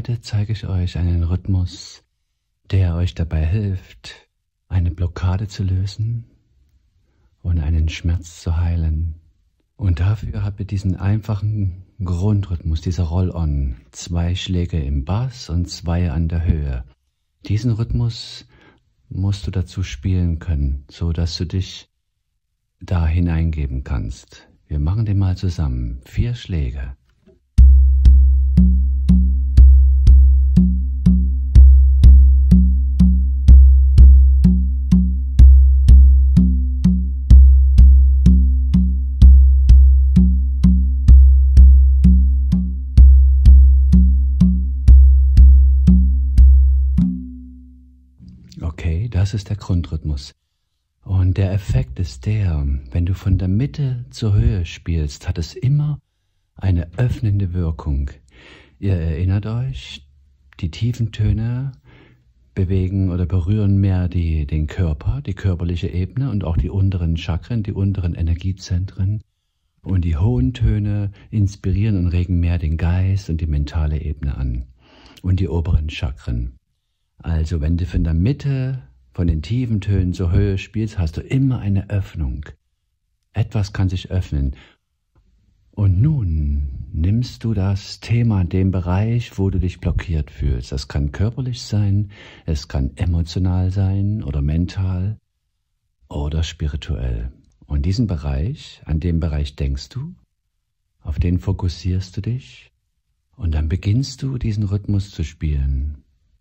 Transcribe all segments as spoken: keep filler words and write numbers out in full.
heute zeige ich euch einen Rhythmus, der euch dabei hilft, eine Blockade zu lösen und einen Schmerz zu heilen. Und dafür habt ihr diesen einfachen Grundrhythmus, dieser Roll-On. Zwei Schläge im Bass und zwei an der Höhe. Diesen Rhythmus musst du dazu spielen können, so dass du dich da hineingeben kannst. Wir machen den mal zusammen. Vier Schläge. Okay, das ist der Grundrhythmus. Und der Effekt ist der, wenn du von der Mitte zur Höhe spielst, hat es immer eine öffnende Wirkung. Ihr erinnert euch, die tiefen Töne bewegen oder berühren mehr die, den Körper, die körperliche Ebene und auch die unteren Chakren, die unteren Energiezentren. Und die hohen Töne inspirieren und regen mehr den Geist und die mentale Ebene an und die oberen Chakren. Also wenn du von der Mitte, von den tiefen Tönen zur Höhe spielst, hast du immer eine Öffnung. Etwas kann sich öffnen. Und nun nimmst du das Thema in dem Bereich, wo du dich blockiert fühlst. Das kann körperlich sein, es kann emotional sein oder mental oder spirituell. Und diesen Bereich, an dem Bereich denkst du, auf den fokussierst du dich und dann beginnst du diesen Rhythmus zu spielen.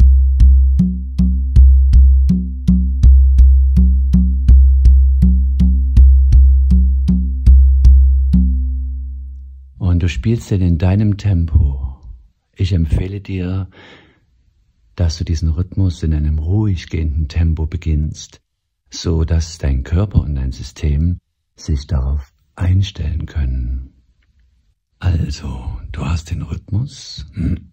Und du spielst den in deinem Tempo. Ich empfehle dir, dass du diesen Rhythmus in einem ruhig gehenden Tempo beginnst, so dass dein Körper und dein System sich darauf einstellen können. Also, du hast den Rhythmus.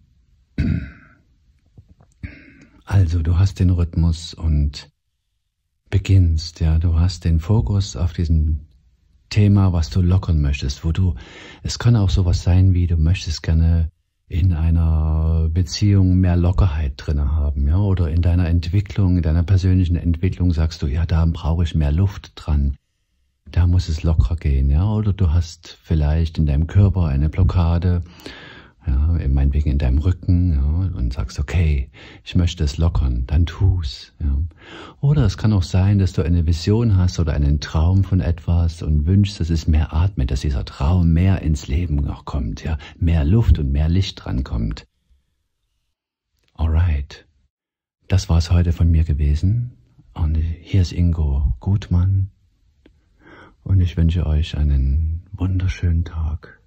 Also, du hast den Rhythmus und beginnst, ja, du hast den Fokus auf diesen Thema, was du lockern möchtest, wo du, es kann auch sowas sein wie, du möchtest gerne in einer Beziehung mehr Lockerheit drin haben, ja, oder in deiner Entwicklung, in deiner persönlichen Entwicklung sagst du, ja, da brauche ich mehr Luft dran, da muss es locker gehen, ja, oder du hast vielleicht in deinem Körper eine Blockade, ja, meinetwegen in deinem Rücken, ja, und sagst, okay, ich möchte es lockern, dann tu's, ja. Oder es kann auch sein, dass du eine Vision hast oder einen Traum von etwas und wünschst, dass es mehr atmet, dass dieser Traum mehr ins Leben noch kommt, ja, mehr Luft und mehr Licht dran kommt. Alright, das war's heute von mir gewesen und hier ist Ingo Gutmann und ich wünsche euch einen wunderschönen Tag.